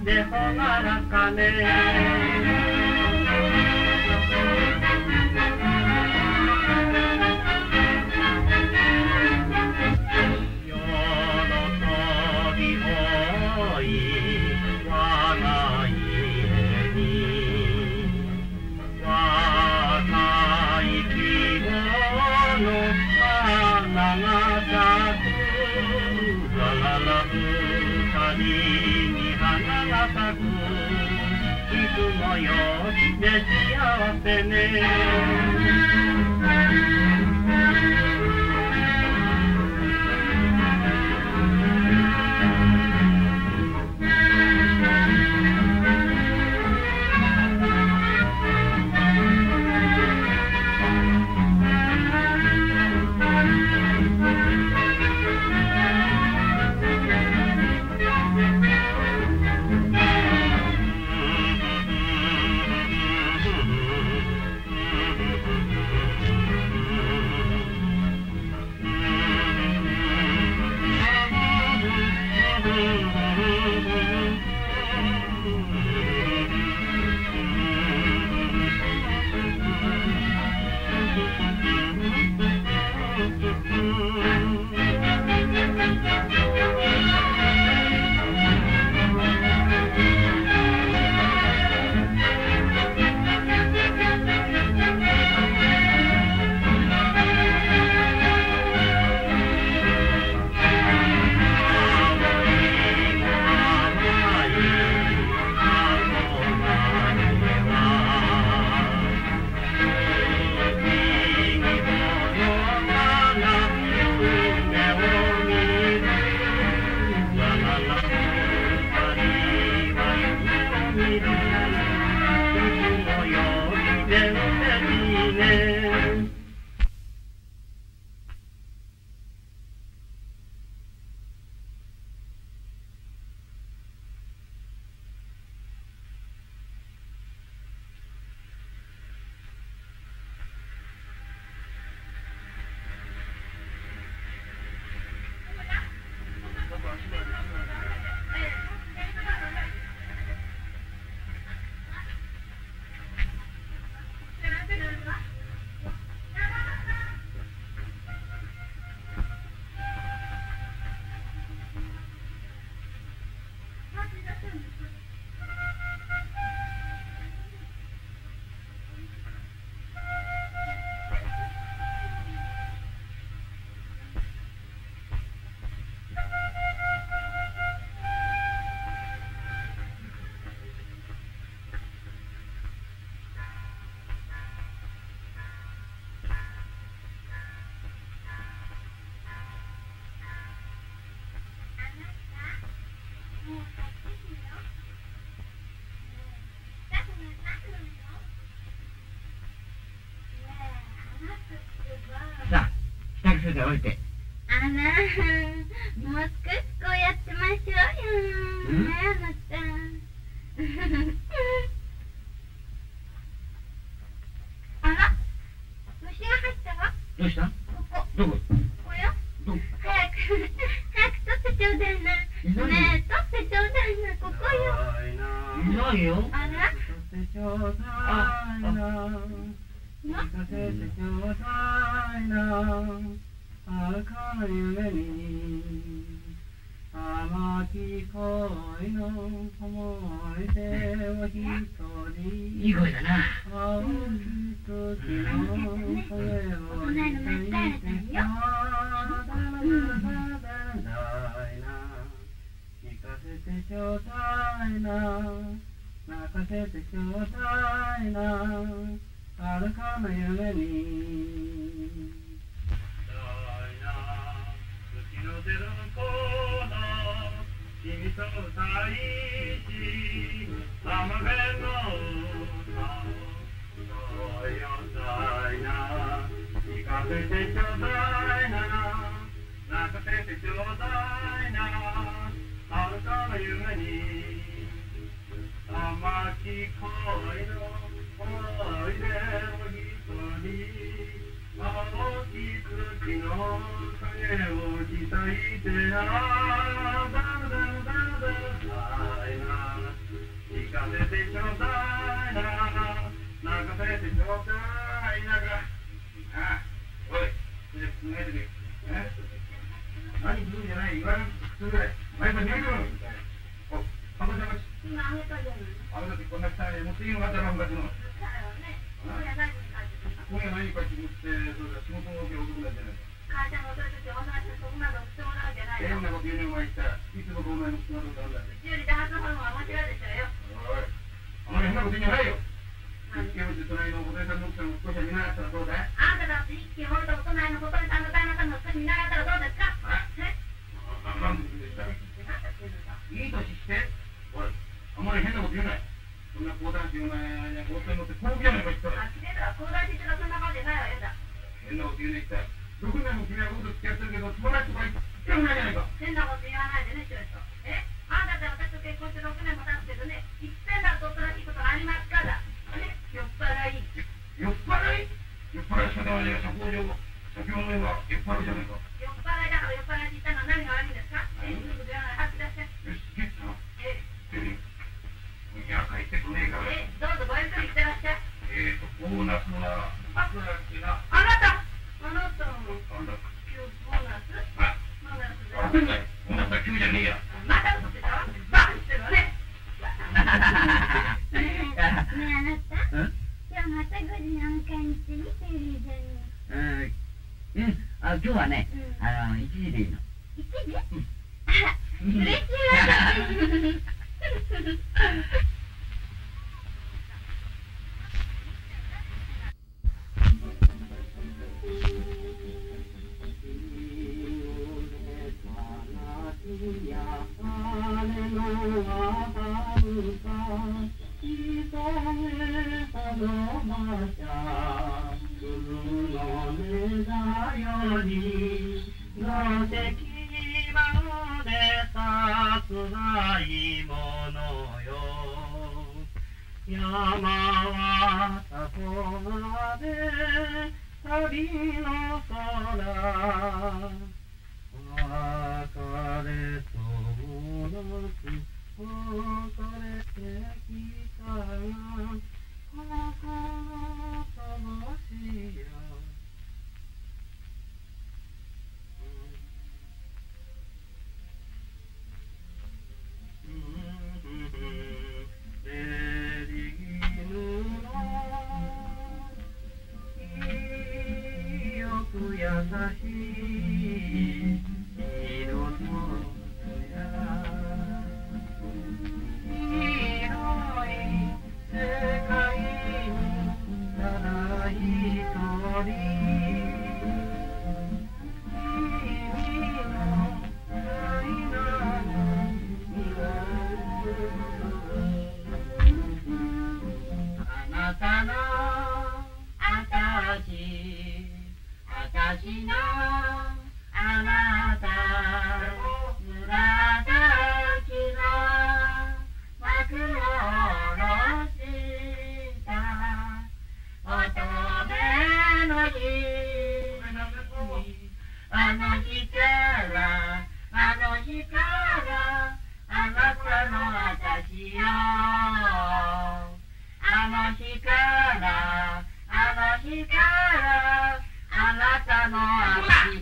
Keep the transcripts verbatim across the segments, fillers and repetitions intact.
でほがらかねで幸せねさあ、支度するから降りて。 あら、もう少しこうやってましょうよ。ねえ、また。あら、虫が入ったわ。 どうした？ ここ。 どこ？ こよ。 どこ？ 早く、早く取ってちょうだいな。ねえ、取ってちょうだいな、ここよ。 いないよ。 あら？ 取ってちょうだいな。聞かせてちょうだいな。遥かな夢に甘き恋の思い出を一人いい声だな。 青き時の声を聞いてた聞かせてちょうだいな泣かせてちょうだいな遥かな夢に月の出るこの君と歌いし甘めの歌をそうよさいな聞かせてちょうだいな泣かせてちょうだいな遥かな夢に甘き恋の思い出を一人青き月の影を抱いてああだらだらだらだらだいなてちょうだいな、泣かせてちょうだいなが。ああ、おい、それで考えてくれ。え？何するんじゃない、言わなくて普通ぐらい。お前さん、見えるの？お、あこちゃんこっち。 今あげたじゃない。 あげたってこんな汚い持っていいのかってな、昔の。 だよね。今夜何に帰ってくるの？ 今夜何かって言って、そうだ、仕事の時遅くなるじゃないか。 会社の遅い時は同じそんなの必要なんじゃない変の？ なこと言うね、お前言ったら。いつもお前の仕事なんだって。 うちよりダンスの方が面白いでしょうよ。 おい、あまり変なこと言うんじゃないよ。一軒落ち隣のお父さんの奥さんを少しは見習ったらどうだい？ あんただって一気に折れたお隣の小鳥さんの旦那さんの少し見習ったらどうですか？え？ なんででしたらいい年して、おい、あまり変なこと言うなよ。そんな講談師お前、放送に乗って飛ぶじゃないか言ったら。 あ、きれいだわ、講談師ってのはそんな顔じゃないわよだ。 変なこと言うね言ったら。ろくねんも君は僕と付き合ってるけど、友達とか言ってるないじゃないか。 変なこと言わないでね、ちょいと。え？あんたって私と結婚してろくねんも経つけどね、いっぺんだとおとなしいことありますから。ね？酔っ払い。 酔っ払い？酔っ払いしかではねえよ、社交上。先ほどのは酔っ払いじゃないか。 酔っ払いだから酔っ払いって言ったのは何が悪いんですか？え？いいこと言わない。はっきり出して。 よし、ゲッツな。 え？ ええ。いや、帰ってこねえから。 え？どうぞごゆっくりしてらっしゃい。 えーと、ボーナスは、あくらってな。 あなたあなたもなんだ。 今日ボーナス？ あ、 ボーナスで。 あくんだよ。ボーナスは急じゃねえや。 また嘘ついたわ。バカしてるわね。 ねえ、あなた。 うん今日またごじのおかんちにテレビじゃねうん、あ、今日はね、 うんあの、いちじでいいの。 いちじ？ うんあ、嬉しいわ。 山はたそまで旅の空別れとなく別れてきたが心魂や優しい色のや広い世界にただ一人君の愛なる庭あなたのあたし私のあなた紫の幕を下ろした乙女の日あの日からあの日からあなたの私よあの日からあの日からあなたの足。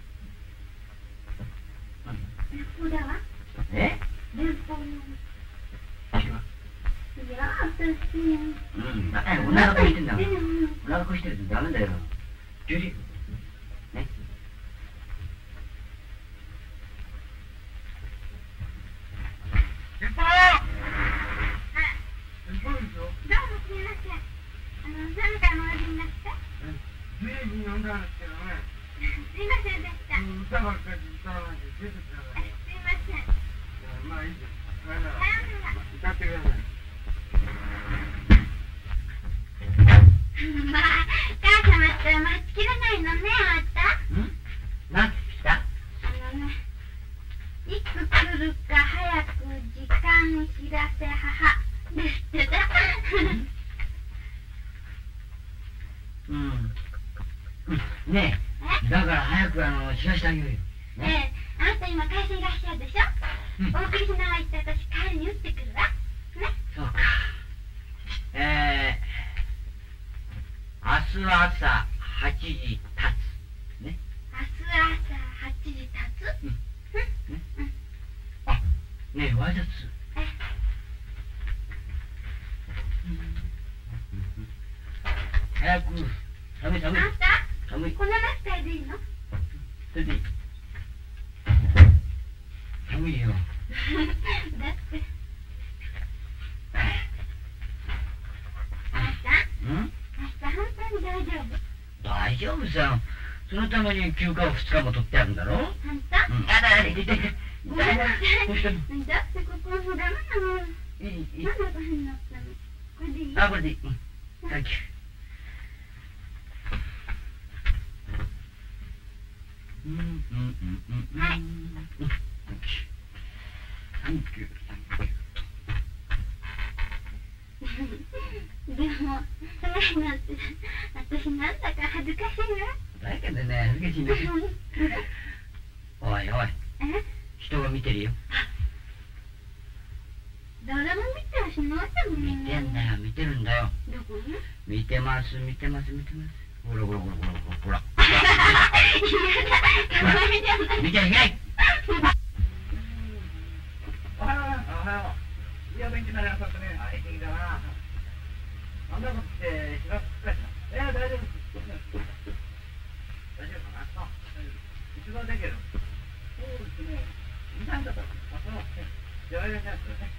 連邦だわ。 え？ 連邦の。いや、私。 うん、だからおならこしてんだから。おならこしてるとダメだよ。ジュリー。ね。 先輩！先輩ですよ。 どうもすみません。あの、何かお味になって。 随分呼んだんですけどね。 すみませんでした。 歌ばっかり歌わないで出てください。 すみません。 まあいいです。さよなら。 さよなら。 歌ってください。 まあ、母様ったら待ちきれないのね、あんた。 ん？なんて来た？ あのね、いつ来るか早く時間知らせ母ですってさ。 うん。ねえ、だから早くあの知らせてあげようよ。 ええ、あなた今会社いらっしゃるでしょ、 うん、 お送りしながら行って私帰りに打ってくるわ。ね。 そうか。 日は朝はちじたつ。ね。 明日朝はちじたつ。 うん。ね。あ、ねえ、ワイシャツ。 え。 早く。寒い寒い。 あんた、 寒い。 このネクタイでいいの？ それでいい。寒いよ。 だって。あんた、 うん？ 明日本当に大丈夫？ 大丈夫さ。そのために休暇をふつかも取ってあるんだろ？ あんた？ うん。あら、痛い痛い痛い。 ごめんなさい。 どうしたの？ だってここもダメなの。 いいいい。 なんでこういうになったの？これでいい？ あ、これでいい。うん。サンキュー。うんうんうんうんうん。 はい。 サンキュー。サンキュー。サンキュー。 でも、それなんて、私なんだか恥ずかしいわ。 だけどね、恥ずかしいね。おいおい。 え？ 人が見てるよ。 誰も見てはしないと思う。 見てんだよ、見てるんだよ。 どこに？ 見てます、見てます、見てます。ほらほらほらほらほら。見ちゃいけない。 おはよう。おはよう。いいお天気になりましたね。あ、いい天気だな。なんだかって日がすっかりした。えー、大丈夫です。大丈夫かな。あ、一番だけど。そうですね。二三だったら。あ、そう。じゃあ、やりますね。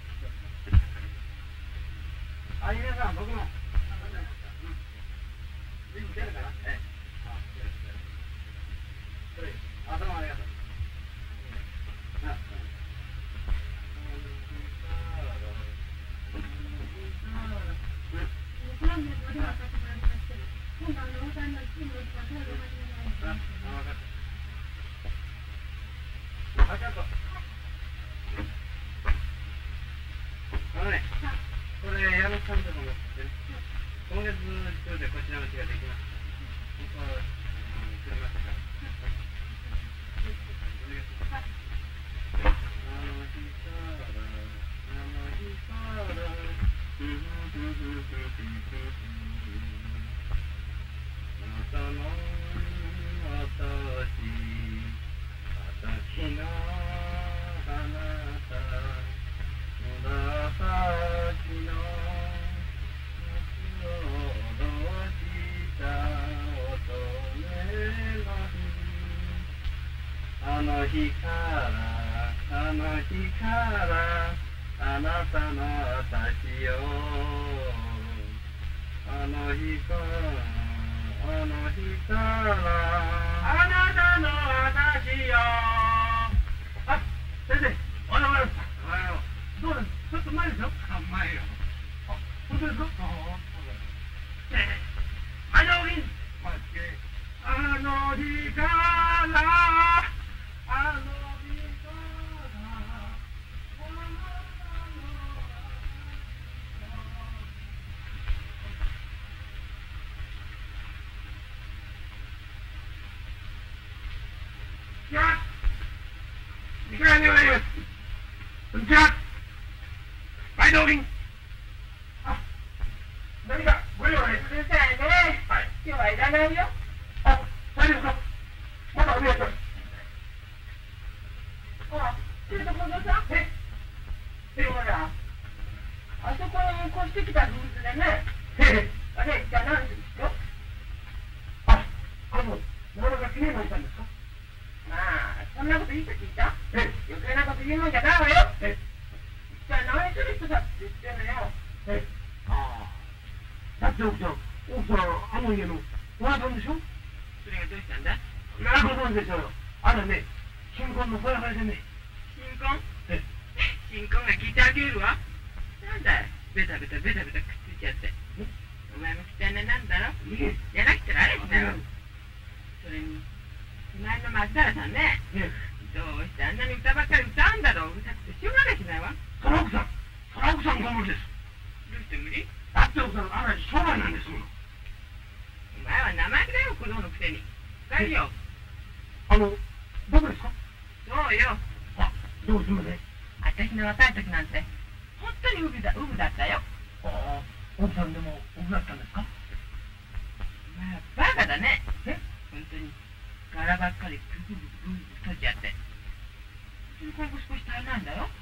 あ、皆さん、僕も。ぜひ出るかな。ええ。あ、よろしく。それ、あ、どうもありがとう。あ、あ、ちょっと。あのね、これ、矢野さんとかもってね、今月中でこちらのうちができます。僕は、くれましたから。お願いします。あの日から、あの日から、ふふふふふふあなたの私、私のあなた、紫の夏をどうした乙女の日、あの日からあの日からあなたの私よ、あの日からあの日からあなたの私よ。あ、先生、おはようございます。おはよう。どうです？ちょっと前でしょ？あ、前よ。あ、本当ですか？ああ、そうだ。えー、はい、どうも。あの日から、あの日から、あなたのいや、いかがでございます。こんにちは。はい、どうも。あ、何かご用です。 うるさいね。 はい。 今日はいらないよ。 あ、大丈夫ですか？まだお願いします。 ほら、ちょっとこのさ、 ええ、 ほら、あそこに越してきたブースでね、 ええ、 あれ、じゃあ何ですか？ あ、あの、なかなかきれいな人なんですか？ まあ、そんなこといいと聞いた？ ええ、 余計なこと言うもんじゃないわよ。 ええ、 じゃあ何する人だって言ってんのよ。 ええ、ああ、だって奥さん、奥さん、あの家のおばさんでしょ？ それがどうしたんだ？ なるほどでしょうよ。あれね、新婚の小屋からでね。 新婚？ ええ、 新婚が聞いてあげるわ。なんだい、ベタベタベタベタくっついちゃって。お前も汚いなんだろ？ いえ、 やらきちゃあれんだよ。それに、隣の松原さんね、 ええ、 どうしてあんなに歌ばっかり歌うんだろう。うるさくてしょうがないしないわ。 その奥さん、その奥さんご無理です。 どうして無理？ だって奥さん、あれ商売なんですもの。 お前は生意気だよ、子供のくせに。帰るよ。 あの、どこですか？ そうよ。 あ、どうすみません。 私の若い時なんて、本当にウブだ、ウブだったよ。 ああ、奥さんでも奥だったんですか？ まあ、バカだね。え本当に。柄ばっかりブブブブブ閉じちゃって。今後少し足りないんだよ。あ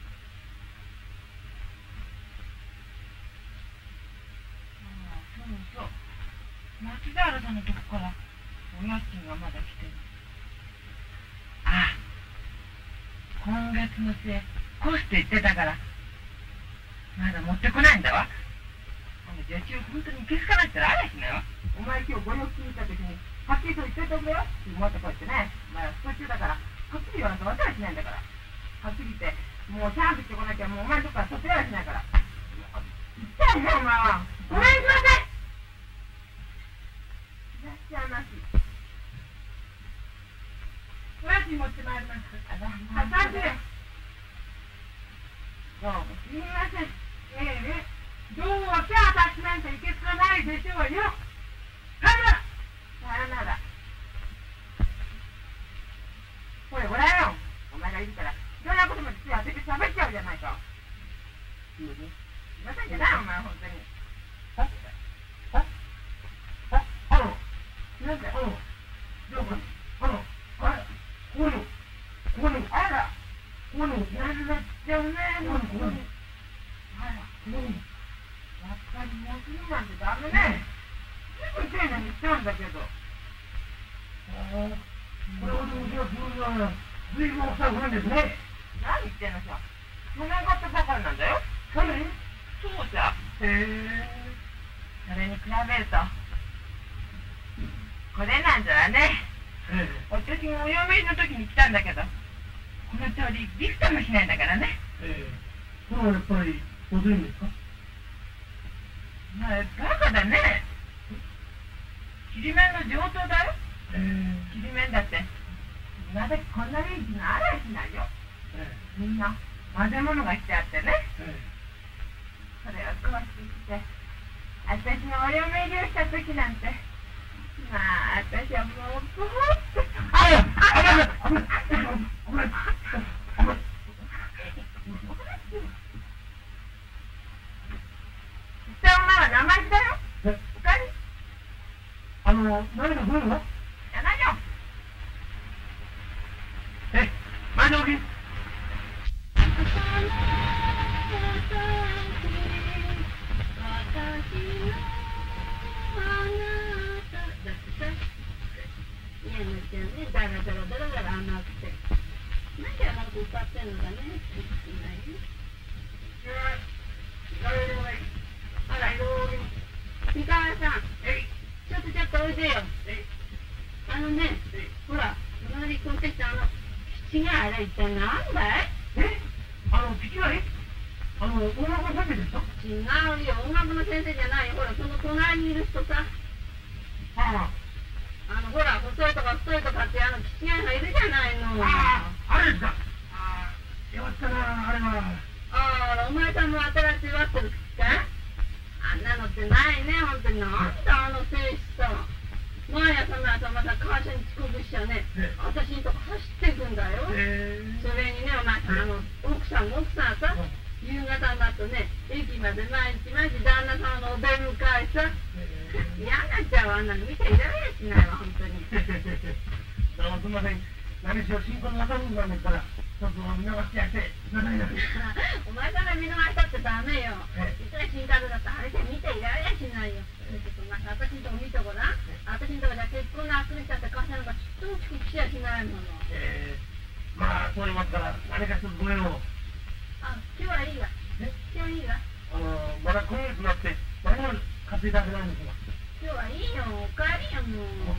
あ、そうそう。松平さんのとこからお家賃がまだ来てる。ああ、今月の末、コスって言ってたから、まだ持ってこないんだわ。あの女中、本当に気づかないったらありゃしないわ。お前今日ご用聞いたときに、はっきりと言っておくれよ。持ってこいってね。お前は少しだから、はっきり言わなきゃ分からしないんだから。はっきり言って、もうシャンプーしてこなきゃ、もうお前のとこからそっちらしないから。言ったよね、お前は。ごめんなさい。いらっしゃいまし。おやつ持ってまいりました。あ、さんじゅうえん。どうもすみません。ええ、どうも手渡しなんていけつかないでしょうよ。さよなら。さよなら。ほれ、ほらよ。お前がいるから、いろんなことまで手当てて喋っちゃうじゃないか。いいね。すいませんじゃない、お前、本当に。ああああの、なんか、あの、どうも、あの、あれ、ここに、ここに、あら、ここに、なんなっちゃうね、ここに。あら、ここに。やっぱりもうすぐなんてダメね。すぐ丁寧にしちゃうんだけど。ああ、これほどうちの風呂は、ずいぶん臭くなんですね。何言ってんのさ。そんなことばかりなんだよ。それそうさ。へえ。それに比べると、これなんだわね。私もお嫁の時に来たんだけど、この通りびくともしないんだからね。 ええ。これはやっぱり、おずいんですか？ まあ、バカだね。ちりめんの上等だよ。 ええ。 ちりめんだって。今時こんなレンジのあらしないよ。 ええ。 みんな混ぜ物がしてあってね。 ええ。 それをこうしてきて、私のお嫁入りをした時なんて、まあ、私はもう、ぼーっと。 あら、あら、あら、ごめん、ごめん。 下女は生意気だよ。 え、 おかえり。 あの、何が来るの？ やないよ。 え、前の時。 家のうちはね、だらだらだらだら甘くて。なんで甘く歌ってんのかね、知ってないよ。あら、三河さん、ちょっとちょっとおいでよ。あのね、ほら、隣こうってあの、七があれ一体なんだい？ え、あの、聞きない？あの、音楽の先生ですか？ 違うよ、音楽の先生じゃないよ。ほら、その隣にいる人さ。 ああ。 あの、ほら、細いとか太いとかって、あの、七がいるじゃないの。 ああ、あれですか。ああ、よかったな、あれは。 あら、お前さんも新しいワットルか？あんなのってないね、ほんとに。なんだ、あの選手さ。毎朝の朝また会社に遅刻しちゃね、私んとこ走っていくんだよ。 えー、 それにね、お前さん、あの、奥さんも奥さんさ、夕方になるとね、駅まで毎日毎日旦那さんのお出迎えさ。嫌になっちゃうわ、あんなの見ていられやしないわ、ほんとに。 どうもすみません。何しろ新婚の中身なんですから、ちょっと見逃してやって、なさいな。 お前さんが見逃したってダメよ。いくら新太郎だってあれじゃ見ていられやしないよ。ちょっとなんか私んとこ見てごらん。私んとこじゃ結婚のあくびしちゃって会社なんかちっとも遅刻しやしないもの。 えー、まあ、そう言いますから、何か一つご用を。 あ、今日はいいわ。今日いいわ。 あの、まだ今月になって、何も買っていただけないんですが。 今日はいいよ、おかえりよ、もう。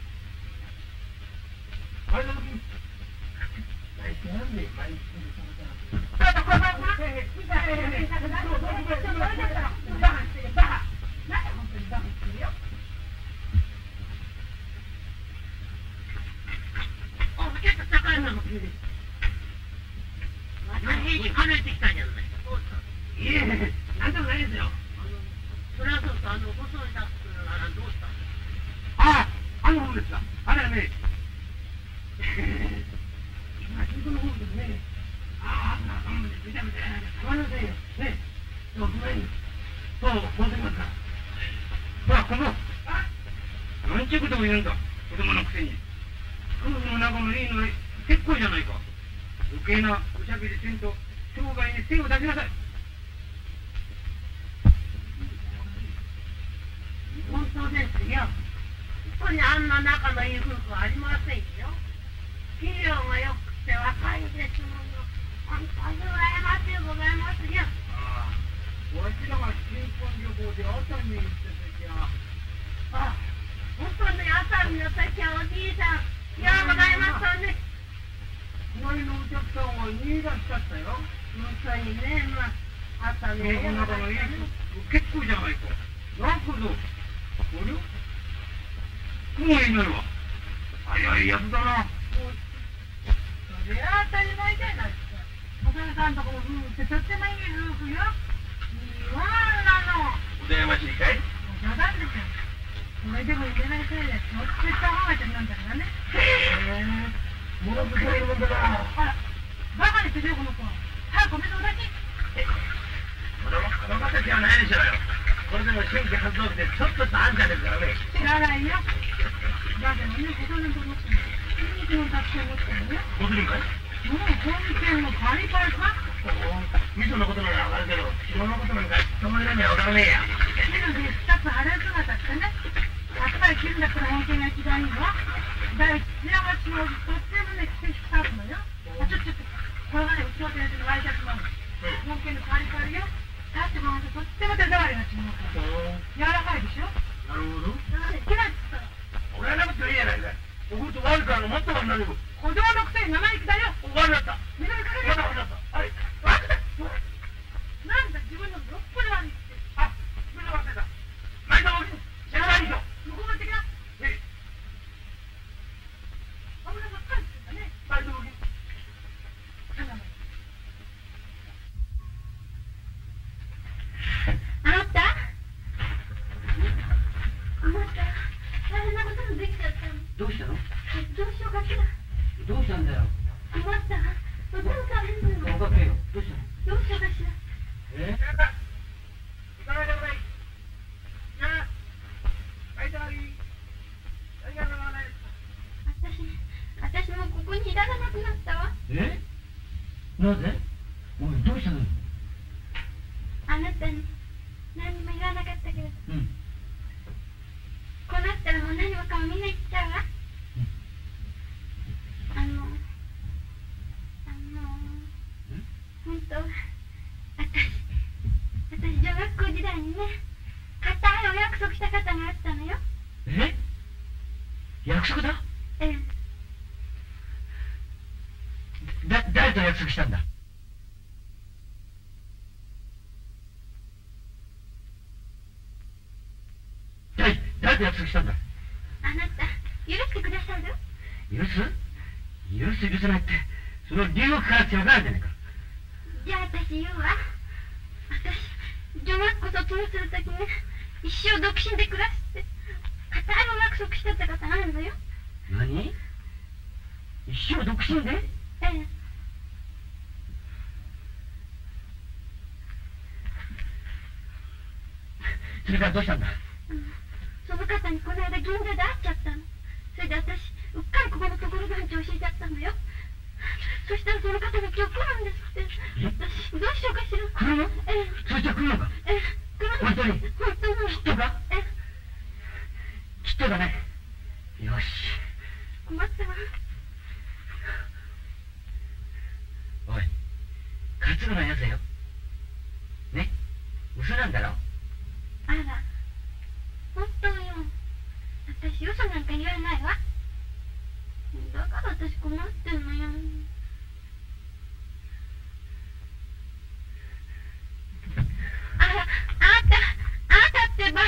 あれの時、何してなんで毎日来るんですか？ ちょっとこれこれこれ見たいね。ちょっと何をどうしてるの？バカしてる、バカ。なんで本当にバカしてるよ。お、ちょっと高いのも来る。また平に離れてきたじゃない。 いえ、なんでもないですよ。 それはそうと、あの、細いシャツならどうした？ ああ、あの本ですか。あれはね、今、新婚の本ですね。ああ、そんなもんで、めちゃめちゃ、たまりませんよ。ね。でも、その前に、そう、持ってきますから。ほら、この、あ、 なんちゅうことを言うんだ、子供のくせに。夫婦の仲もいいのに結構じゃないか。余計なおしゃべりせんと商売に手を出しなさい。 本当ですよ。ここにあんな仲のいい夫婦はありませんよ。器量がよくて若いですもの。本当に羨ましいございますよ。 ああ、わしらが新婚旅行で熱海に行った時は。 あ、本当に熱海の時はおじいさん、ようございましたね。 隣のお客さんは逃げ出しちゃったよ。 本当にね、まあ、熱海この中のいい結構じゃないか。なるほど。これ雲いないわ。早いやつだな。 それは当たり前じゃないですか。お父さんとこの夫婦ってとってもいい夫婦よ。いいわあんなの。 羨ましいかい？ 冗談ですよ。それでも入れないせいで、ちょっとした母ちゃんなんだからね。 へえ、ものすごいもんだな。 あら、バカですよ、この子。早くお水お出し。 これはこの形じゃないでしょうよ。これでも新規発動でちょっとあんたですからね。 知らないよ。だけどね、子供と思っても、いい気の学生持ってるよ。 どうするんかい？ もう本店のパリパリか。 味噌のことならわかるけど、塩のことなんかそのようにはわからねえや。 木ので二つ晴れ姿ってね、やっぱり金だったら本店が一番いいわ。第一、幸せのとってもね、季節したのよ。あ、ちょっとちょっと、これがね、うちの店のワイシャツなの。本店のパリパリよ。だってもうとっても手触りが違うから。柔らかいでしょ。 なるほど。 好きなっつったら。 俺はなくていいやないかい。おこと悪からのもっと悪なる。 子供のくせに生意気だよ。 悪だった。 緑かけまだ悪だった。あれ、悪だ。 なんだ、自分のどっぽり悪いって。 あ、それで忘れた。前田おじ、知らないでしょ。 向こう的な。 え、 油ばっかりしてんだね。 前田おじ。 あなたあなた大変なことができちゃったの。 どうしたの？ どうしようかしら。 どうしたんだよ。 あなたとても大変なの。 おかけよ。どうしたの？ どうしようかしら。 え？ 行かないでください。じゃあ、はい、終わり。ありがとうございます。 私、私もここにいられなくなったわ。 え？なぜ？おい、どうしたの？ あなたに何も言わなかったけど、 うん。 こうなったらもう何もかもみんな言っちゃうわ。あの、あの、本当、私、私女学校時代にね、固いお約束した方があったのよ。 え？約束だ？ ええ。 だ、誰と約束したんだ？誰、誰と約束したんだ？ あなた、許してくださる？ 許す？許す許せないって、その留学からってわからんじゃないか。 じゃあ私言うわ。私、女学校卒業するときね、一生独身で暮らすって、固いお約束してた方があるのよ。 何？一生独身で？ ええ。 それからどうしたんだ？ うん、その方にこの間銀座で会っちゃったの。それで私、うっかりここのところ団地教えちゃったのよ。そしたらその方が今日来るんですって。私、どうしようかしら。 来るの？ ええ。 そしたら来るのか？ ええ、来るの。 本当に？ 本当に。 きっとか？ ええ。 きっとだね。よし。 困ったわ。 おい、担ぐのやつだよ。ね？嘘なんだろ？ あら、本当よ。私、嘘なんか言わないわ。だから私困ってんのよ。あら、あんた、あんたってば。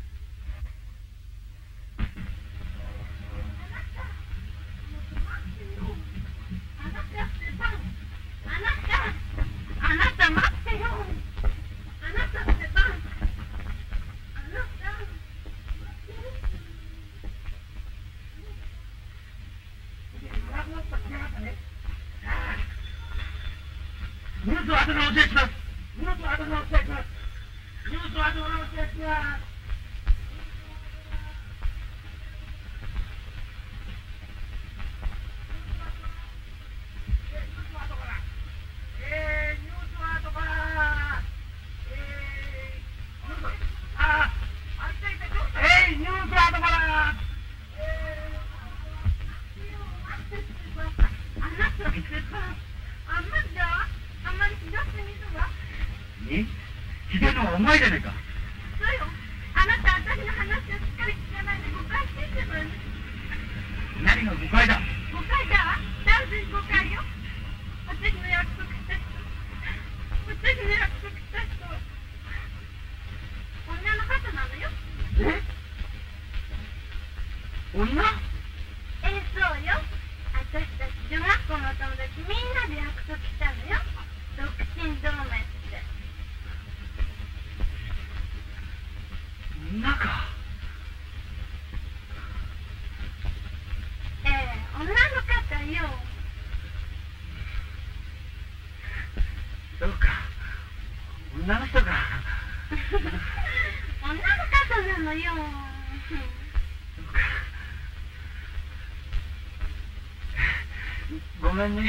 あなたってば。あなた、あなた待ってよ。あなたってば。 荷物を後でお教えします。荷物を後でお教えします。荷物を後でお教えします。 ね、ひでえのはお前じゃねえか。 そうよ。あなた私の話をしっかり聞かないで誤解してるわね。 何が誤解だ。 誤解だわ。断然誤解よ。私の約束した人。私の約束した人は女の方なのよ。 え？女？ ええ、そうよ。私たち女学校のお友達みんなで約束したのよ。独身同盟って。 女か。 ええ、女の方よ。 そうか。女の人か。 女の方なのよ。 そうか。ごめんね。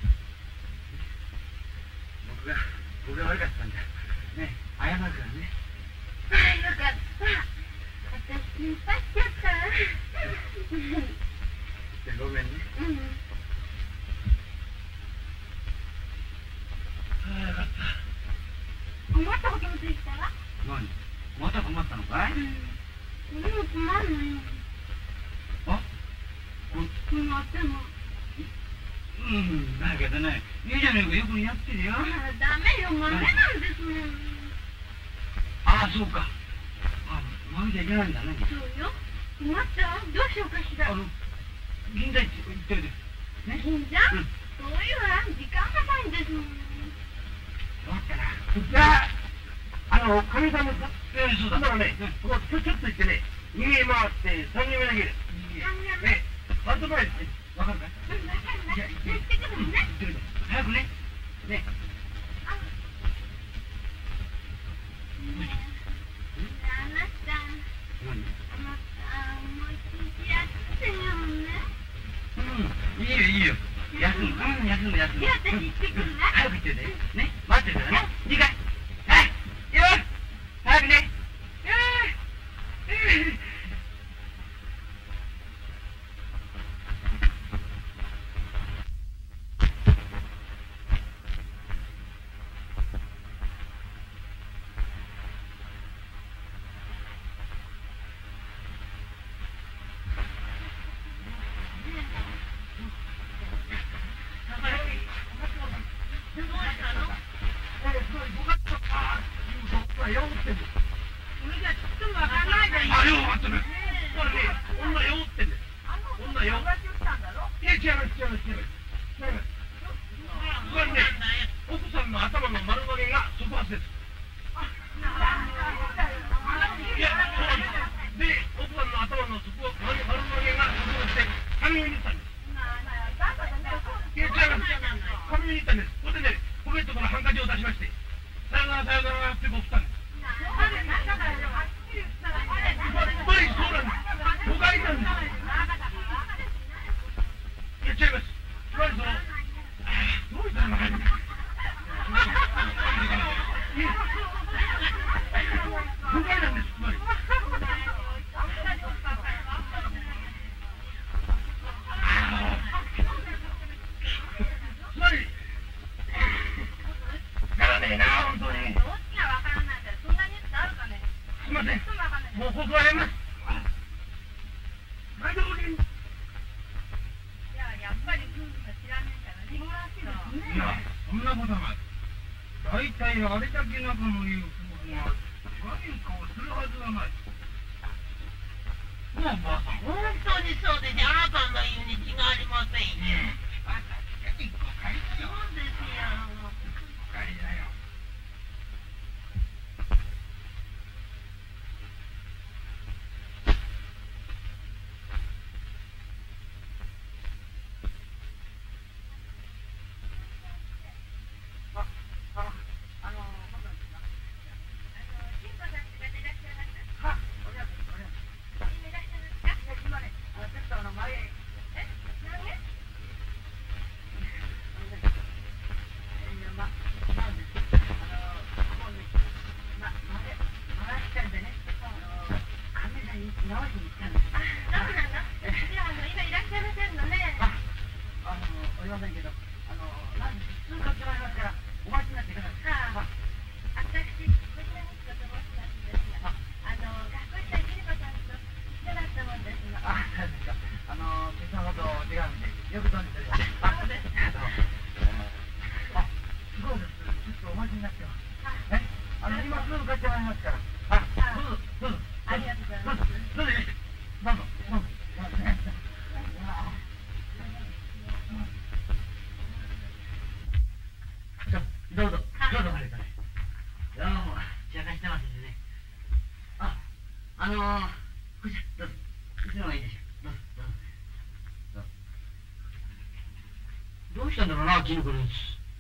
僕が、僕が悪かったんだ。ね、謝るからね。 ああ、よかった。私心配しちゃった。 ごめんね。 うん。 ああ、よかった。 困ったこともついたわ。 何？また困ったのかい？ うん。でも困るのよ。 あ？こ困っても。 うん、だけどね、いいじゃねえか、よく似合ってるよ。 ああ、ダメよ、豆なんですもん。 ああ、そうか。あ、豆じゃいけないんだね。 そうよ。困ったわ。どうしようかしら。 あの、銀座行って行っておいで。ね。 銀座？ うん。 そういうわ。時間がないんですもん。 わかったな。 じゃあ、あの、かみさんですか？ ええ、そうだ。 だからね、ここちょちょっと行ってね、逃げ回ってさんにんめだけで。ね、パート前ですね。 わかるかい？ うん、わかるわ。 じゃあ、 行ってくるのね。 行ってくる。早くね。ね。 ねえ、あなた、 何？ また思いっきりやってよね。 うん、いいよ、いいよ。休む。うん、休む、休む。 じゃあ私行ってくるわ。 早く行ってね。ね。待ってるからね。いいかい？はい。よー。早くね。よー。 え、あの、今すぐ帰ってまいりますから。あ、どうぞ、どうぞ。 ありがとうございます。 どうぞ、どうぞ、どうぞ。どうぞ、どうぞ、あれから。どうも、散らかしてますんでね。あ、あのー、こちら、どうぞ。いつの方がいいでしょう。どうぞ、どうぞ。どうしたんだろうな、キノコのやつ。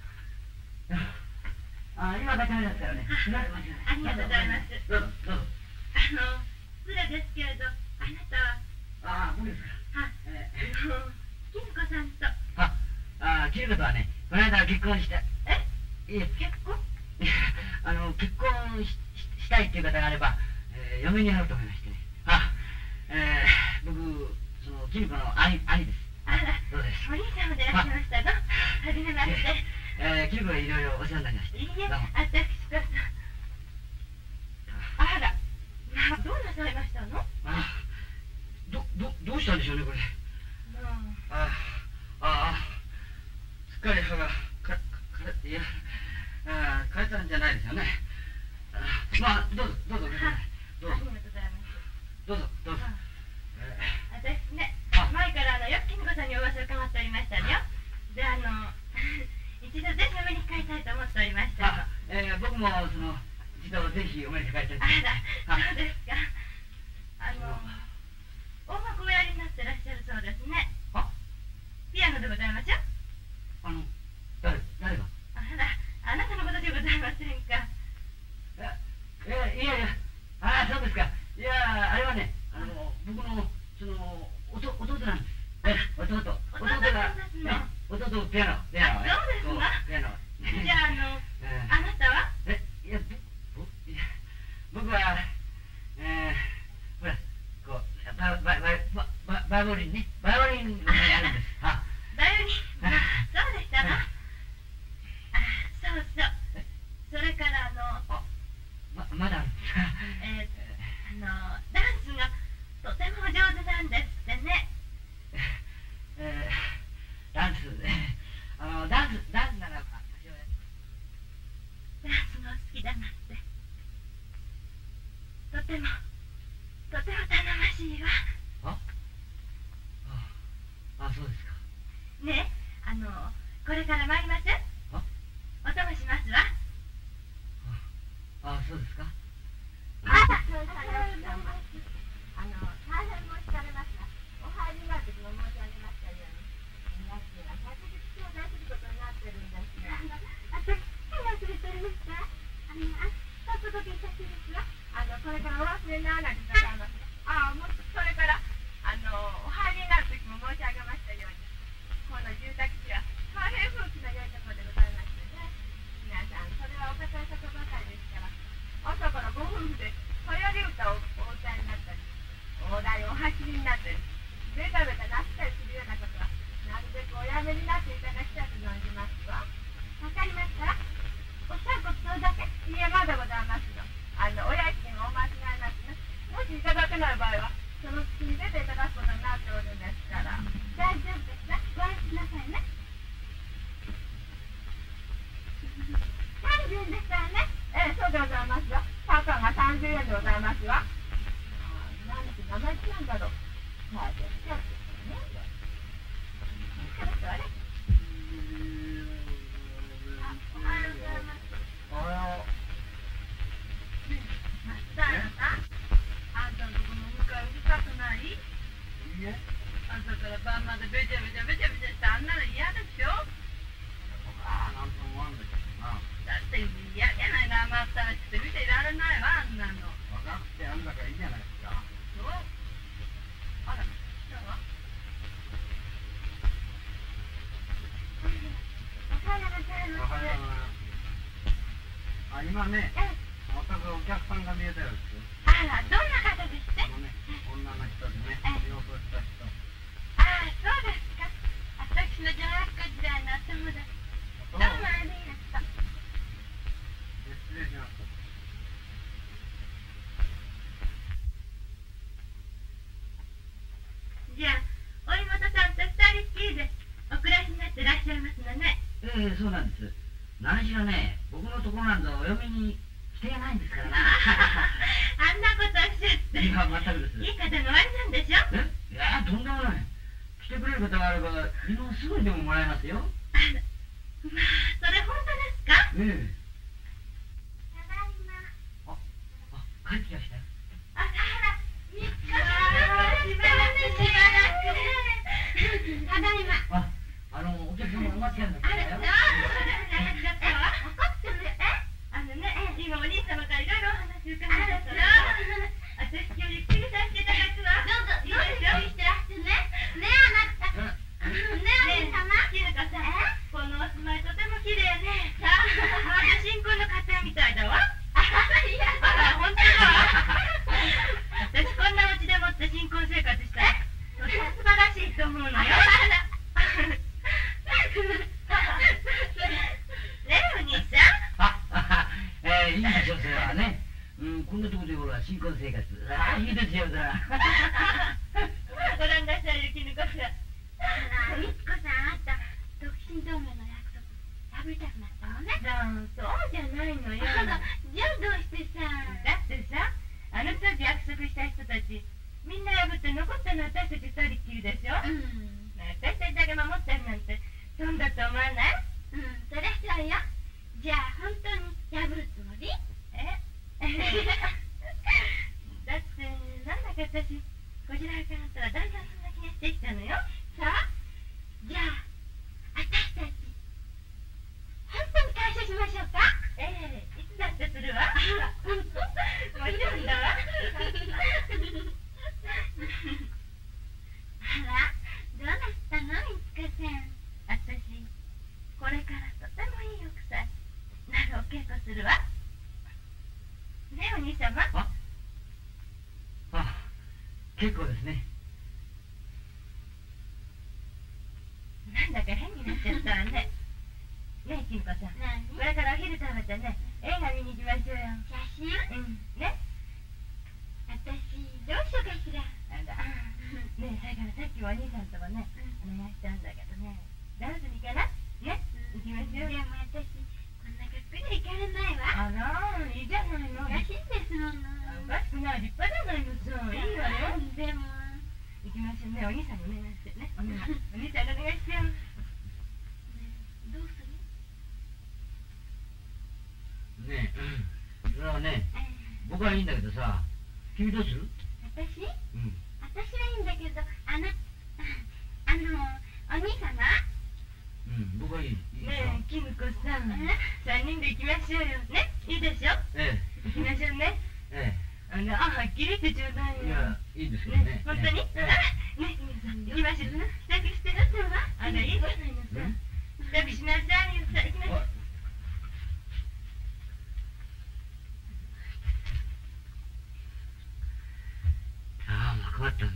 あ、今がダメですからね。 ありがとうございます。 どうぞ、どうぞ。 あの、失礼ですけれど、あなたは。 ああ、僕ですか。 は、 えあの、キノコさんと。 あ、あ、キノコとはね、この間結婚した。 え、 いえ、 結婚？ あの、結婚 し, し, したいっていう方があれば、えー、嫁になると思いましてね。あ、えー、僕、その、キノコの兄、兄です。 あら、 どうです。 お兄様でいらっしゃいましたの。はじめまして。 えー、キノコがいろいろお世話になりまして。 いいえ、 どうも。 私こそ。あら、まあ、どうなさいましたの？ あ、ど、ど、どうしたんでしょうね、これ。 まああ、ああ、すっかり歯が、か、か、いや、ああ、枯れたんじゃないですよね。あまあ、どうぞ、どうぞ、どうぞ。どうぞ、 ありがとうございます。 どうぞ、どうぞ。 私ね、 あ前からあのよくキノコさんにお噂を伺っておりましたのよ。で、あの一度ぜひお目にかかりたいと思っておりましたの。 あ、えー、僕もその一度ぜひお目にかかりたいとあ思います。 ら、そうですか。あの音楽をおやりになってらっしゃるそうですね。 あ、 ピアノでございますよ。 あの、誰、誰が。 あら、あなたのことでございませんか。 え、え、いやいや、ああ、そうですか。いや、あれはね、あの、僕の、その、おと、弟なんです。え、弟。弟が、ね、弟ピアノ、ピアノ。 あ、そうですか。 ピアノ。 じゃあ、あの、 えあなたは？ え、いや、ぼ、ぼ、いや、僕は、えー、ほら、こう、バ、バ、バ、バ、バ、バイオリンね、バイオリンをやるんです。あ、 バイオリン。そうでしたの。あ、そうそう。それからあの、 あ、ま、まだあるんですか。 えー、あの、ダンスがとても上手なんですってね。 えー、ダンス、あの、ダンス、ダンスならば、私はやダンスがお好きだなんて。とても、とても頼もしいわ。 ああ、あ、そうですか。 ねえ、あの、これから参りません？ あお供しますわ。 あ、そうですか。 あら、そうさようどうも。あの、大変申しかれますが、お入りになる時も申し上げましたように、家賃は着実頂戴することになってるんですが。あの、私、手忘れておりました。あの、あ、ちょっとだけいたしですわ。あの、これからお忘れにならないでくださいませ。ああ、もう、それから、あの、お入りになる時も申し上げましたように、この住宅地は大変風紀の良いところでございましてね。皆さん、それはお抱えしたことばかりですから、朝からご夫婦で流行り歌をお歌いになったり、大台をお走りになったり、ベタベタなったりするようなことは、なるべくおやめになっていただきたく存じますわ。わかりました？おっしゃることそれだけ？いえ、まだございますの。あの、お家賃をお間違いなくね。もしいただけない場合は、その月に出ていただくことになっておるんですから。大丈夫ですね。ご安心なさいね。さんじゅうえんですからね。ええ、そうでございますよ。たかがさんじゅうえんでございますわ。なんて名前なんだろう。まあ、じゃあ、ね。そうあれ。あ、おはようございます。 おはよう。 マスターさん、あんたのとこの向かいうるさくない？ いいえ。 朝から晩までべちゃべちゃべちゃべちゃしてあんなの嫌でしょ？ ああ、なんとも思わんだけどな。 だって嫌じゃないな、甘ったらしくて見ていられないわ、あんなの。 若くてあんだからいいじゃないですか。 そう？あら、来たわ。おはようございます。 おはようございます。あ、今ね、またお客さんが見えたようです。 あら、どんな方でして？ あのね、女の人でね、洋服した人。 ああ、そうですか。私の女学校時代のお友達。どうもありがとう。 失礼します。 じゃあ、お妹さんと二人っきりでお暮らしになってらっしゃいますのね。 ええ、そうなんです。何しろね、僕ののところなんぞお嫁に来てやないんですからな。 あんなことおっしゃって。 いや、全くです。 いい方の割なんでしょ。 え、いや、とんでもない。来てくれる方があれば、今すぐにでももらえますよ。 あら、まあ、それ本当ですか？ ええ。 ただいま。 あ、あ、帰ってきましたよ。 あらあら、みっかしばらくしばらく。 ただいま。 あ、あの、お客様お待ちなんだあら、そう。 分かってる。え？ あのね、今お兄様からいろいろお話伺あら、 いたから。私今日ゆっくりさせていただくわ。 どうぞ、どうぞゆっくりしてらしてね。ねえ、あなた。ねえ、お兄様。 ひるかさん、このお住まいとても綺麗ね。さあ、まだ新婚の家庭みたいだわ。 あいや、 あら、本当だ。私こんなお家でもって新婚生活したら、とても素晴らしいと思うのよ。ねえ、お兄さん。 あ、あ、えー、いいでしょ、それはね。うん、こんなところでほら、新婚生活。ああ、いいですよ、それは。 ご覧なさいよ、絹子さん。 みつこさん、あんた、独身同盟の約束、破りたくなったのね。 そうじゃないのよ。 あら、じゃあどうしてさ。 だってさ、あの当時約束した人たち、みんな破って残ったのは私たち二人っきりでしょ。 うん。 私たちだけ守ってるなんて、そんだと思わない？ うん、そりゃそうよ。じゃあ、本当に破るつもり？ えだって、なんだか私、こちらからったらだんだんそんな気がしてきたのよ。 さあ、じゃあ、私たち、本当に感謝しましょうか？ ええ、いつだってするわ。 あら、本当？ もちろんだわ。 あら、どうなったの、みつこさん。 私、これからとてもいい奥さんになるお稽古するわ。ねえ、お兄様。 あ、あ、結構ですね。 なんだか変になっちゃったわね。ねえ、金子さん。 何？ これからお昼食べてね、映画見に行きましょうよ。 写真？ うん。ね。 私、どうしようかしら。 あら。ねえ、それからさっきお兄さんともね、お願いしたんだけどね、ダンスに行かない？ね、行きましょう。 でも私、こんなかっこいい行かれないわ。 あら、いいじゃないの。 おかしいんですもの。 おかしくない、立派じゃないのさ。いいわよ。 でも、 行きましょうね、お兄さんにお願いしてね。お願い。お兄さんにお願いしてよ。 どうする？ ねえ、それはね、 え僕はいいんだけどさ、君どうする？ 私？ うん。 私はいいんだけど、あな、あの、お兄様？ うん、僕はいい。いいねえ、金子さん。 え三人で行きましょうよ。ね、いいでしょ？ え行きましょうね。 え、えあの、あ、はっきり言ってちょうだいえ。いよ。 や、いいですけどねね。、本当に？ ええ。 あ、ね、金子さん、行きましょう。支度してるってば。あら、いいじゃないのさ。支度しなさいよ。さあ、行きましょう。 ああ、もう困ったんだな。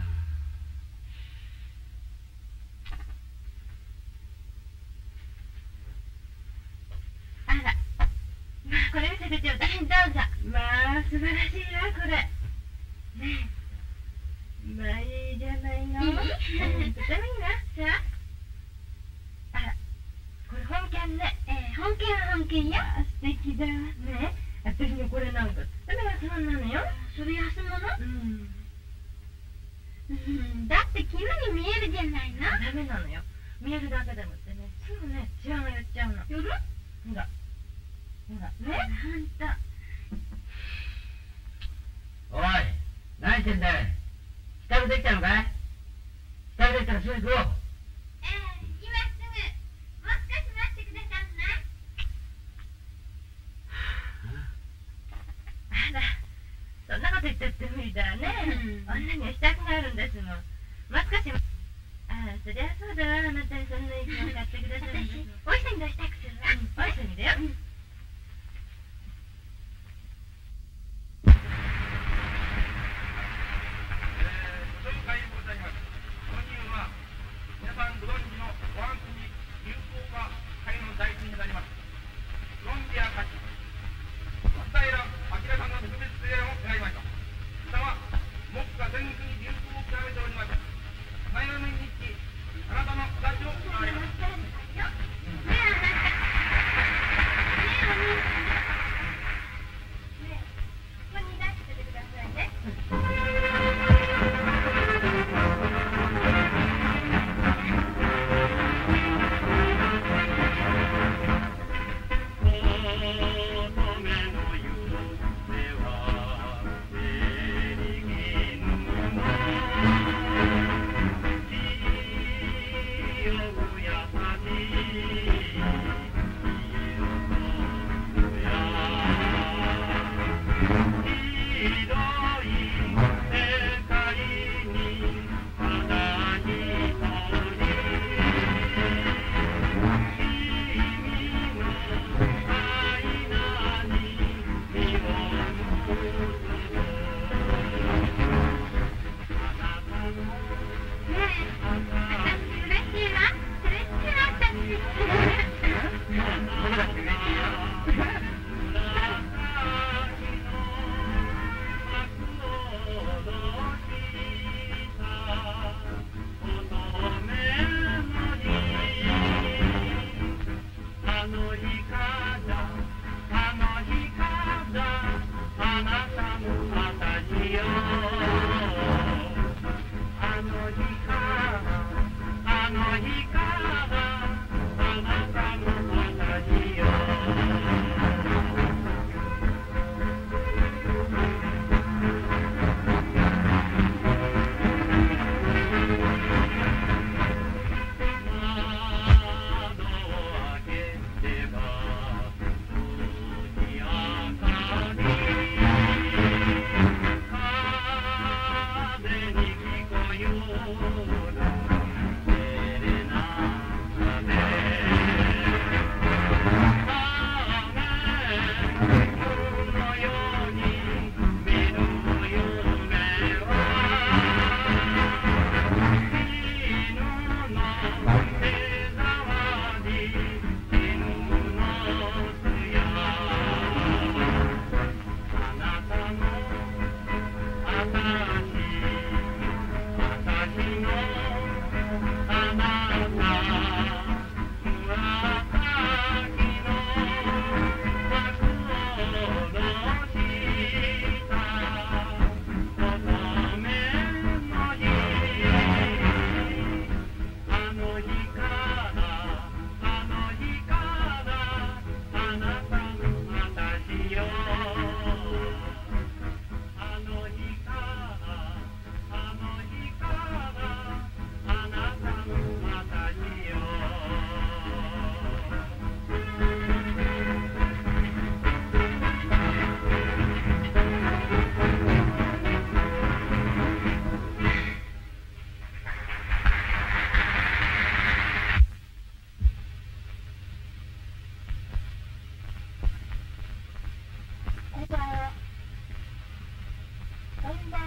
あら、まあ、これ見せてちょうだい。どうぞ。まあ、素晴らしいわ、これ。ねえ。まあ、いいじゃないの。 いい？ うん、とてもいいわ。さあ。あら、これ本犬ね。 ええ、本犬は本犬よ。 ああ、素敵だわ。ねえ。私のこれなんか、とても安物なのよ。 それ安物？ うん。 うん、だって絹に見えるじゃないの。 ダメなのよ。見えるだけでもってね、すぐね、シワが寄っちゃうの。 夜？ ほら。ほら。 ね、ほんと。 おい、何してんだい。支度できたのかい？支度できたらすぐ行こう。 ええ、今すぐ。もう少し待ってくださいな。 あら、そんなこと言ってって無理だわね。女にはしたくなるんですもん。もう少し。ああ、そりゃそうだわ。あなたにそんないいもの買ってくださるんですもん。 おいしさにどうしたくするわ。 おいしにだよ。 ご紹介でございます。このニューは皆さんご存知の我が国流行語界の第一になりますコロンビア歌手松平明さんの特別出演を願いました。歌は目下全国に流行を極めております。前の日記あなたの形を歌われます。 ねえ、あなた。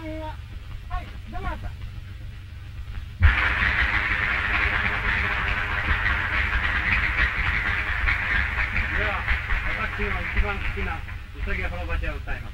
辺は。はい、どうもあった。 では、私の一番好きなうさぎ滅ばしを歌います。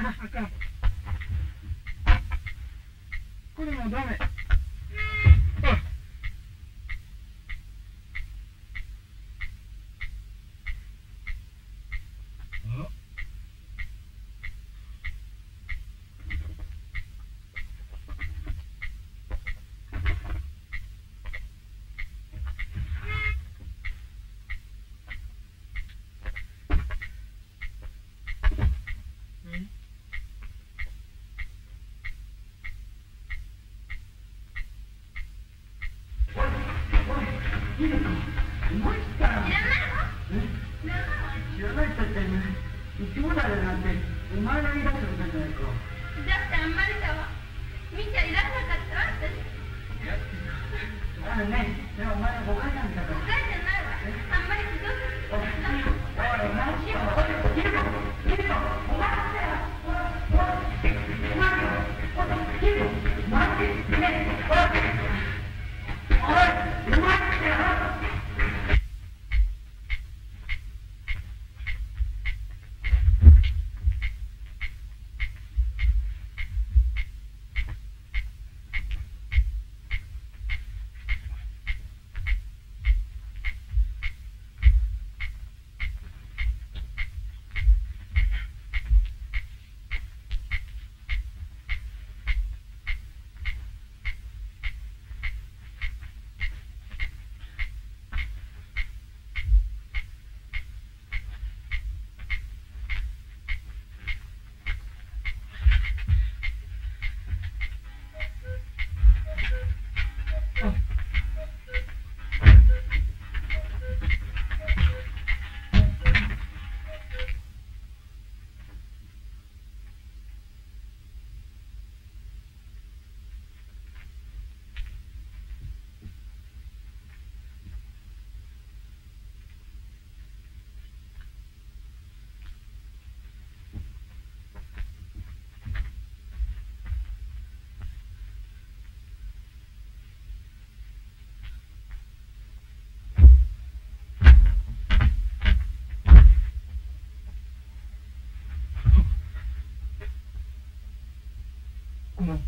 これもダメ。Kuma,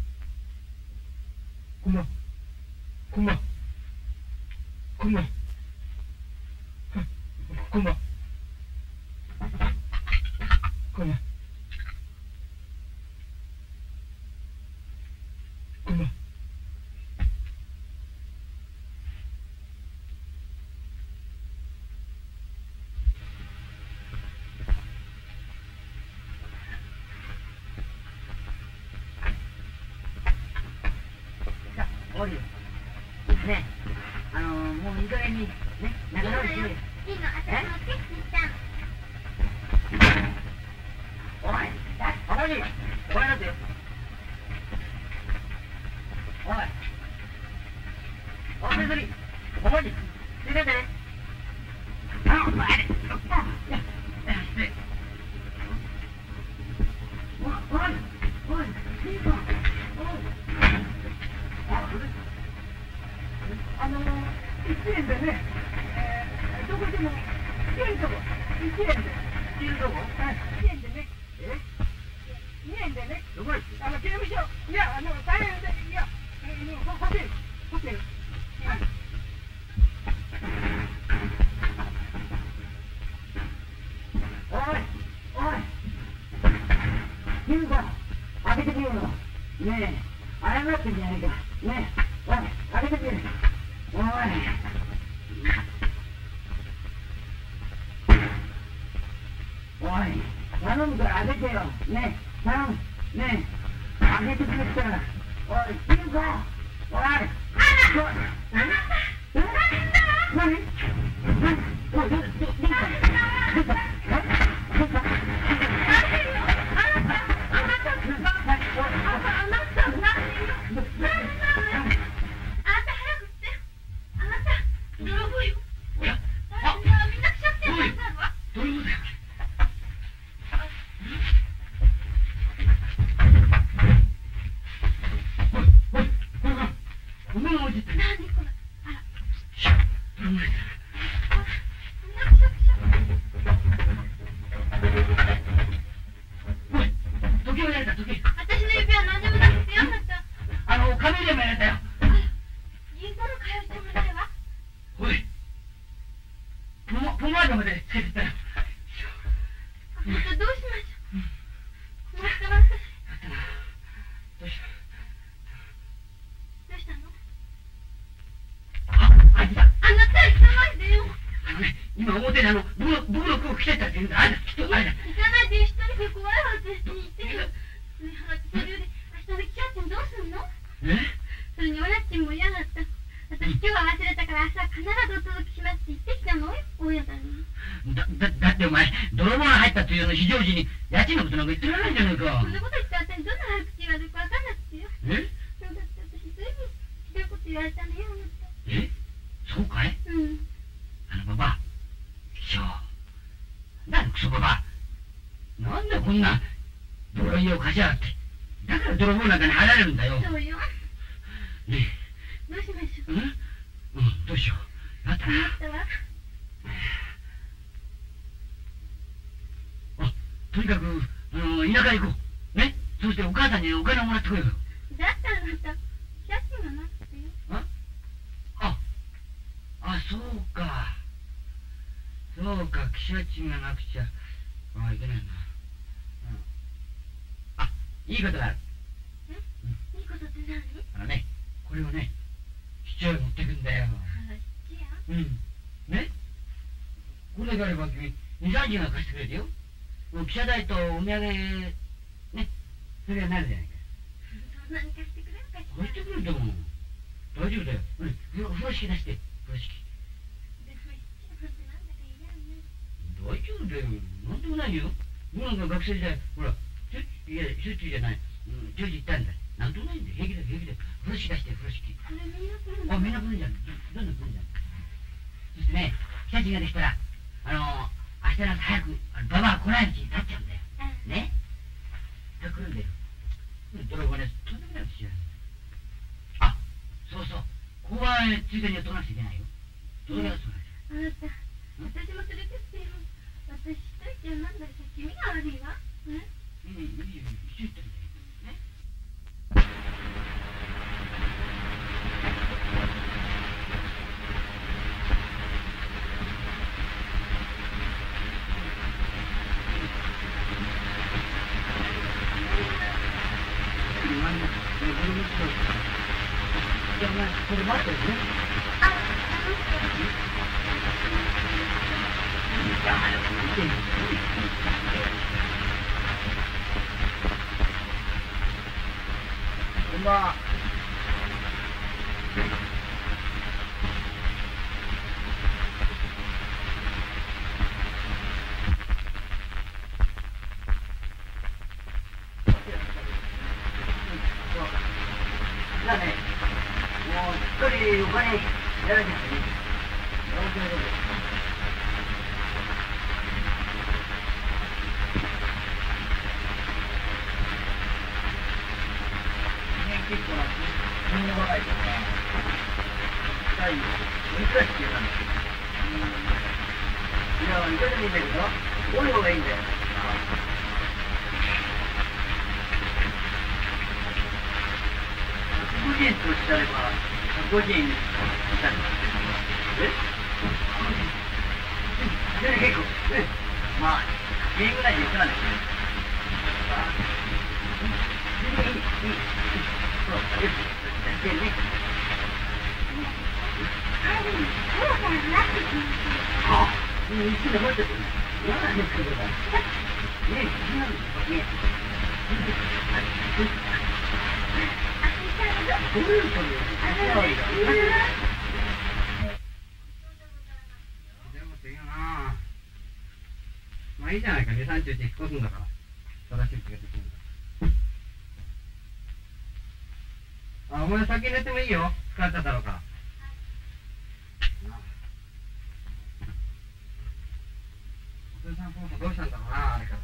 kuma, kuma, kuma, kuma, kuma, kuma. おりよ。ね、あのー、もういい加減にね、仲直りしようよ。 いいの、私のテキちゃん。 おい、おもじ、お前だってよ。おい、おい、別に、おもじ、ついててね。あ、お前で。おい、おい、いいか。 あのー、いちえんでね、えー、どこでも、いちえんとこ、いちえんで。 いちえんとこ？ はい、いちえんでね。 え？ にえんでね。 どこへ？ あの、刑務所、いや、あの、大変で、いや、えー、ホテル、ホテル。はい。 おい、おい、君か、開けてくれよ。ねえ、謝ってんじゃないか。ねえ、おい、開けてくれ。おい。おい、頼むから開けてよ。ねえ、頼む。ねえ、開けてくれったら。おい、君か。おい。あら、あなた。え？何？何？おい、ど、ど、どうした？どうした？え？どうした？ 何これ？あら。 をやれた時。 私の指は何でもなくてよかった。 あの髪でもやれたよ。 銀行の通いてもないわ。 おい。ポマポマードまでつけてたよ。 あなたどうしましょう。困ったわ私。 どうしたどうしたの？ あ、あいつだ。 あなた行かないでよ。 あのね、今表であの僕の僕の服を着てったって言うんだ。あれだ、きっとあれだ。 行かないで一人で怖いわって言ってよ。ねえ、ほら、それより明日のキャッチンどうすんの？ え？ それにお家賃も嫌だった。私今日は忘れたから明日は必ずお届けしますって言ってきたのよ、大家さんに。 だ、だ、だってお前、泥棒が入ったっていうの非常時に家賃のことなんか言ってられないじゃないか。 そんなこと言って私どんな早口言われるか分かんなくてよ。 え？ そうだって私ずいぶんひどいこと言われたのよ、あなた。 え？そうかい？ うん。 あのババア、師匠。なんだクソババア。なんでこんな泥家を貸しやがって。だから泥棒なんかに入られるんだよ。 そうよ。 ねえ。 どうしましょう。 うん？うん、どうしよう。だったら。 困ったわ。 あ、とにかく、あの、田舎へ行こう。ね？そしてお母さんにお金をもらってこようよ。 だったらあなた、家賃がなくてよ。 ああ、あ、そうか。そうか、汽車賃がなくちゃ、あ、いけないな。うん。あ、いいことがある。 え？いいことって何？ あのね、これをね、市長へ持ってくんだよ。 あら、七や。 うん。ね？これがあれば君、二三時が貸してくれるよ。もう汽車代とお土産、ね、それがなるじゃないか。 そんなに貸してくれるかしら。 貸してくれると思う。大丈夫だよ。うん、風呂風呂敷出して、風呂敷。 でも七なんてなんだか嫌ね。 大丈夫だよ。なんでもないよ。僕なんか学生時代、ほら、しょっいや、しょっちゅうじゃない。うん、ちょいちょい行ったんだ。なんともないんだよ。平気だよ、平気だよ。風呂敷出して、風呂敷。 それみんな来るの？ あ、みんな来るんじゃん。どんどん来るんじゃん。そしてね、汽車賃ができたら、あのー、明日の朝早く、あのババア来ないうちに立っちゃうんだよ。 うん。 ね？それ来るんだよ。泥棒ね、とんでもないことしやる。あ、そうそう。交番へついでに寄っとかなくちゃいけないよ。届け出すのよ。 あなた、私も連れてってよ。私一人じゃなんだか気味が悪いわ。ね？ いいよ、いいよ、一緒に行ったんだよ。ね？じゃあお前、これ待ってるね。 あ、あの人。 じゃあ、早く見てみる。こんばんは。じゃあね、もうしっかりお金やらなきゃいけない。結構なみんな若いから最後おいくらって言うたんだけど、いやいくらでもいいんだけど多い方がいいんだよ。ひゃくごじゅうえんとおっしゃればひゃくごじゅうえんにしたんだ。え？それで結構、うん、まあひゃくえんぐらいでいくらですね。いいいいいいそう、よし、じゃあね。あ、もう一緒に持っててね。嫌なんですけどだ。ねえ、嫌なんですよね。どういうことよ。でもいいよな。まあいいじゃないか、に、さんじゅういち引っ越すんだから。正しい気ができるんだ。あ、お前先寝てもいいよ。疲れただろうから。お父さん夫婦どうしたんだろうな、あれから。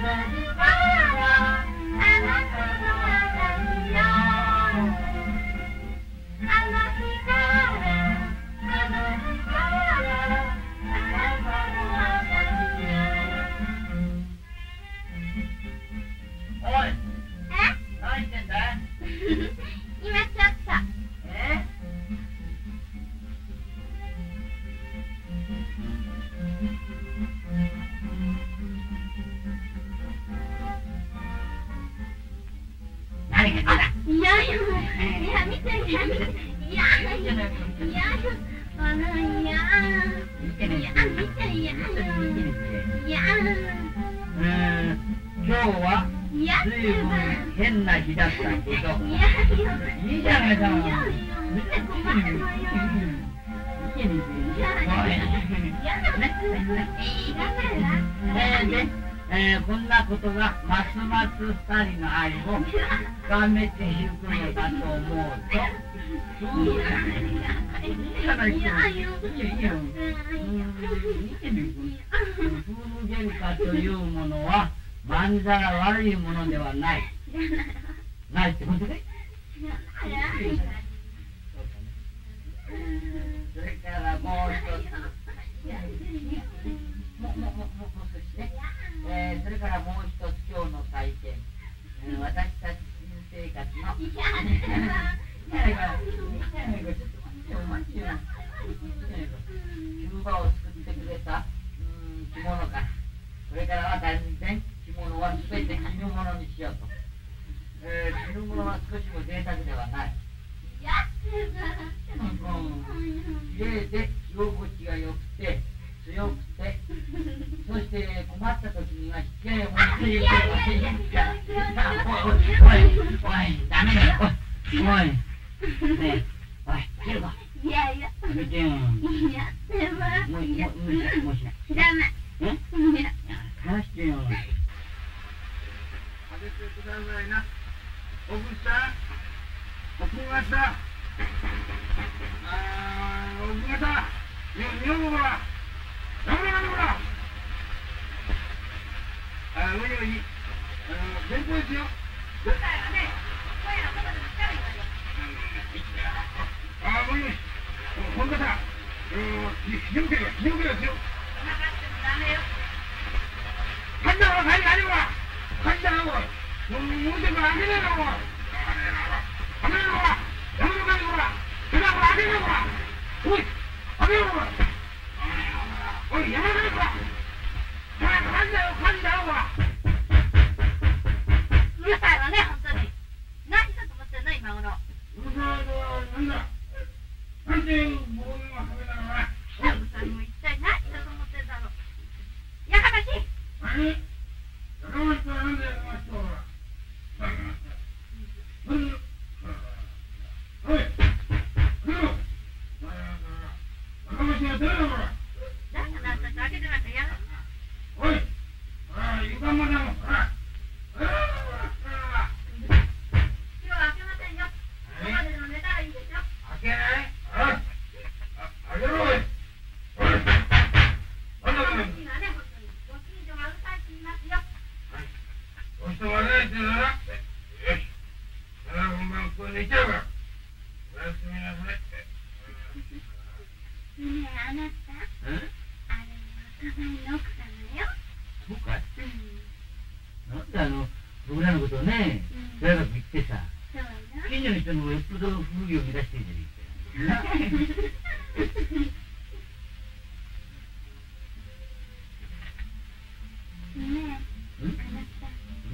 こんなことがますます二人の愛を深めていくのだと思うと、そうじゃないか。いやいや、夫婦喧嘩というものはまんざら悪いものではない。ないってことね。それからもう一つ。もうもうもうもう少しね。えー、それからもう一つ今日の体験、えー、私たち新生活のいやいやいやいやちょっと待ってよ待ってよ急場を作ってくれたうん着物かこれからは大然着物は全て着るものにしようと、えー、着るものは少しも贅沢ではないやってた綺麗で着心地が良くて強くてそして困った時には引き合いを持っていけばいいんだ。おい、おい、おい、ダメだよ。おい、おい、ねえ、おい、切るか。 いやいや。 やめてよ。 いや、でも。 もう、もう、もうしない、もうしない。 知らない。 え？ いや。 話してよ。 あげてくださいな。奥さん、起きました。あー、起きました。日本語は。やめろやめろあ、無理無理あの、弁当ですよ舞台はね、今夜のことでもしたらいいわよあ、無理無理本田さん、あの、ひどければ、ひどければですよお腹してもダメよ帰ったほら、帰り帰りほら帰ったよほらもう、もうでも開けねえなほら開けねえほらやめろ帰りほらほら、開けねえほらおい、開けねえほらおい、やめろよ、ほら！ほら、噛んだよ、噛んだよ、ほら！ うるさいわね、本当に。何だと思ってんの、今頃。 うるさいのは、なんだ？なんで、棒のはめなのな。 シャムさんにも一体何だと思ってんだろう。やかましい！ 何？やかましいはなんだよ、やかましいは、ほら。うん。おい！来るよ！やかましいは出るよ、ほら！ だからあんたと開けてなんかやる。 おい！ああ、床までも、ほら！ 今日は開けませんよ。ここまででも寝たらいいでしょ。 開けない？ああ、開けろ、おい！おい！なんだこれ？ 今ね、本当に。ご近所がうるさいって言いますよ。 どうしても悪いって言うなら、よし。それは本番ここで寝ちゃうから。おやすみなさい。 ねえ、あなた。 え？ あれはお互いの奥さんだよ。 そうかい？ うん。 なんであの、僕らのことをね、それが言ってさ、 そうよ。 近所の人もよっぽど風儀を乱してるじゃないか。 ねえ、あなた。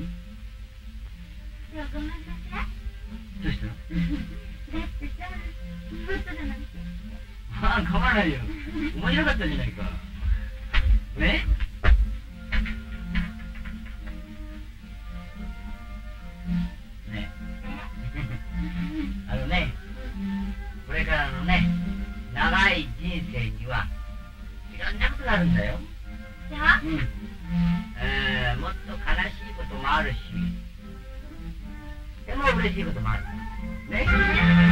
今日ごめんなさい。 どうしたの？ だってさ、ホストだなんて。 ああ、構わないよ。面白かったじゃないか。ね？ね。あのね、これからのね、長い人生にはいろんなことがあるんだよ。 じゃあ？ うん。えー、もっと悲しいこともあるし、でも嬉しいこともある。ね？